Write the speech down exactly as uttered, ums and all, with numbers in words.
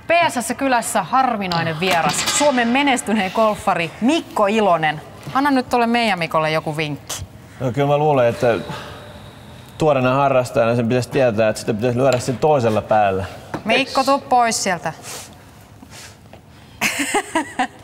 P S S-kylässä harvinainen vieras, Suomen menestyneen golfari Mikko Ilonen. Anna nyt tuolle meidän Mikolle joku vinkki. No kyllä mä luulen, että tuoreena harrastajana sen pitäisi tietää, että sitä pitäisi lyödä sen toisella päällä. Mikko, tuu pois sieltä.